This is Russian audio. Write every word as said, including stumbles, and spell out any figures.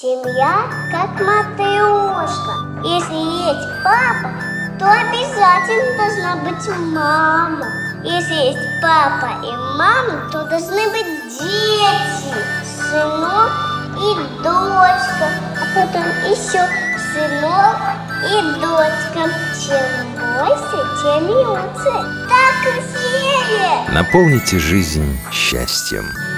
Семья как матрешка. Если есть папа, то обязательно должна быть мама. Если есть папа и мама, то должны быть дети, сынок и дочка, а потом еще сынок и дочка. Чем больше, тем лучше. Так и съели. Наполните жизнь счастьем.